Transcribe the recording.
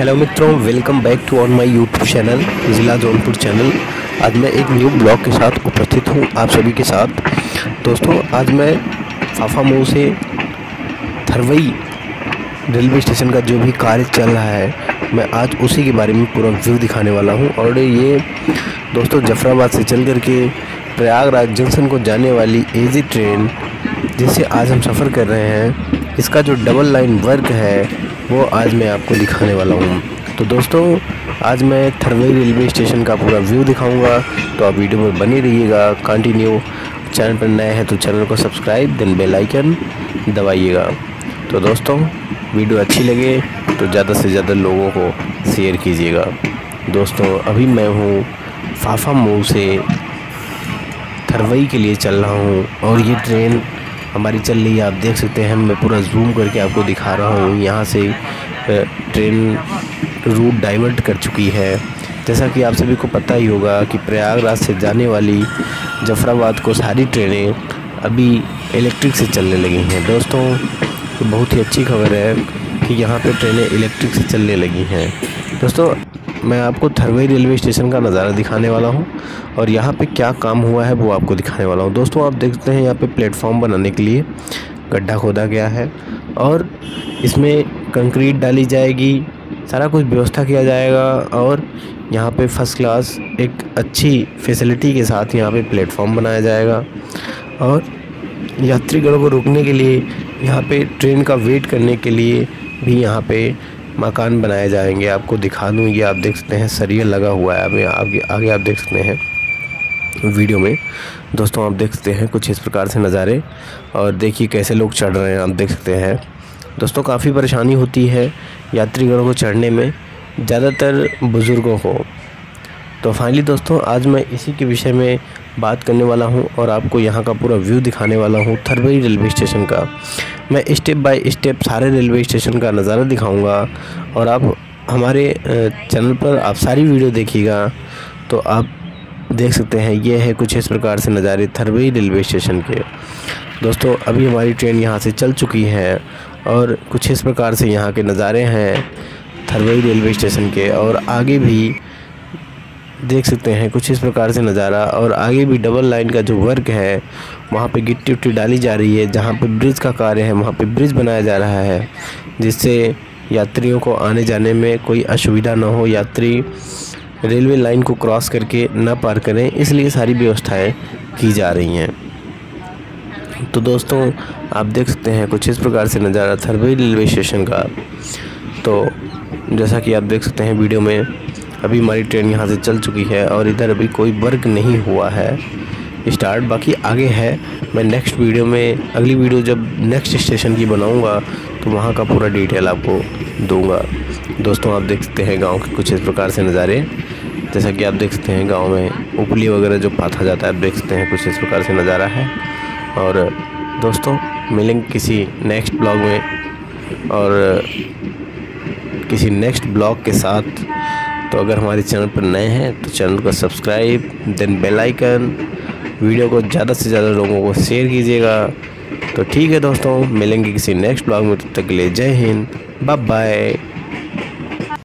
Hello मित्रों, welcome back to on my YouTube channel ज़िला Jaunpur channel. आज मैं एक न्यू ब्लॉग के साथ उपस्थित हूँ आप सभी के साथ। दोस्तों, आज मैं फाफा मऊ से थरवई रेलवे स्टेशन का जो भी कार्य चल रहा है, मैं आज उसी के बारे में पूरा व्यू दिखाने वाला हूँ। और ये दोस्तों जफराबाद से चल कर के प्रयागराज जंक्शन को जाने वाली एजी ट्रेन जिससे आज हम सफ़र कर रहे हैं, इसका जो डबल लाइन वर्क है वो आज मैं आपको दिखाने वाला हूँ। तो दोस्तों, आज मैं थरवई रेलवे स्टेशन का पूरा व्यू दिखाऊंगा, तो आप वीडियो में बने रहिएगा कंटिन्यू। चैनल पर नए हैं तो चैनल को सब्सक्राइब देन बेल आइकन दबाइएगा। तो दोस्तों, वीडियो अच्छी लगे तो ज़्यादा से ज़्यादा लोगों को शेयर कीजिएगा। दोस्तों, अभी मैं हूँ फाफा मऊ से थरवई के लिए चल रहा हूँ और ये ट्रेन हमारी चल रही है, आप देख सकते हैं। मैं पूरा जूम करके आपको दिखा रहा हूँ। यहाँ से ट्रेन रूट डाइवर्ट कर चुकी है। जैसा कि आप सभी को पता ही होगा कि प्रयागराज से जाने वाली जफराबाद को सारी ट्रेनें अभी इलेक्ट्रिक से चलने लगी हैं। दोस्तों, तो बहुत ही अच्छी खबर है कि यहाँ पे ट्रेनें इलेक्ट्रिक से चलने लगी हैं। दोस्तों, मैं आपको थरवई रेलवे स्टेशन का नज़ारा दिखाने वाला हूँ और यहाँ पे क्या काम हुआ है वो आपको दिखाने वाला हूँ। दोस्तों, आप देखते हैं यहाँ पे प्लेटफॉर्म बनाने के लिए गड्ढा खोदा गया है और इसमें कंक्रीट डाली जाएगी, सारा कुछ व्यवस्था किया जाएगा। और यहाँ पे फर्स्ट क्लास एक अच्छी फैसिलिटी के साथ यहाँ पे प्लेटफॉर्म बनाया जाएगा और यात्रीगणों को रुकने के लिए, यहाँ पे ट्रेन का वेट करने के लिए भी यहाँ पे मकान बनाए जाएंगे। आपको दिखा दूँ, ये आप देख सकते हैं सरिया लगा हुआ है। अभी आगे आप देख सकते हैं वीडियो में। दोस्तों, आप देख सकते हैं कुछ इस प्रकार से नज़ारे और देखिए कैसे लोग चढ़ रहे हैं, आप देख सकते हैं। दोस्तों, काफ़ी परेशानी होती है यात्रीगणों को चढ़ने में, ज़्यादातर बुज़ुर्गों को। तो फाइनली दोस्तों, आज मैं इसी के विषय में बात करने वाला हूं और आपको यहां का पूरा व्यू दिखाने वाला हूं थरवई रेलवे स्टेशन का। मैं स्टेप बाय स्टेप सारे रेलवे स्टेशन का नज़ारा दिखाऊंगा और आप हमारे चैनल पर आप सारी वीडियो देखिएगा तो आप देख सकते हैं। ये है कुछ इस प्रकार से नज़ारे थरवई रेलवे स्टेशन के। दोस्तों, अभी हमारी ट्रेन यहाँ से चल चुकी है और कुछ इस प्रकार से यहाँ के नज़ारे हैं थरवई रेलवे स्टेशन के। और आगे भी देख सकते हैं कुछ इस प्रकार से नज़ारा। और आगे भी डबल लाइन का जो वर्क है वहाँ पे गिट्टी उट्टी डाली जा रही है। जहाँ पे ब्रिज का कार्य है वहाँ पे ब्रिज बनाया जा रहा है जिससे यात्रियों को आने जाने में कोई असुविधा ना हो, यात्री रेलवे लाइन को क्रॉस करके ना पार करें, इसलिए सारी व्यवस्थाएं की जा रही हैं। तो दोस्तों, आप देख सकते हैं कुछ इस प्रकार से नज़ारा थरवई रेलवे स्टेशन का। तो जैसा कि आप देख सकते हैं वीडियो में, अभी हमारी ट्रेन यहाँ से चल चुकी है और इधर अभी कोई वर्क नहीं हुआ है स्टार्ट, बाकी आगे है। मैं नेक्स्ट वीडियो में, अगली वीडियो जब नेक्स्ट स्टेशन की बनाऊँगा तो वहाँ का पूरा डिटेल आपको दूँगा। दोस्तों, आप देख सकते हैं गांव के कुछ इस प्रकार से नज़ारे। जैसा कि आप देख सकते हैं गांव में उपली वगैरह जो पाथा जाता है, आप देख सकते हैं कुछ इस प्रकार से नज़ारा है। और दोस्तों, मिलेंगे किसी नेक्स्ट ब्लॉग में और किसी नेक्स्ट ब्लॉग के साथ। तो अगर हमारे चैनल पर नए हैं तो चैनल को subscribe then bell icon, video को ज़्यादा से ज़्यादा लोगों को शेयर कीजिएगा। तो ठीक है दोस्तों, मिलेंगे किसी नेक्स्ट ब्लॉग में, तब तक के लिए जय हिंद, बाय बाय।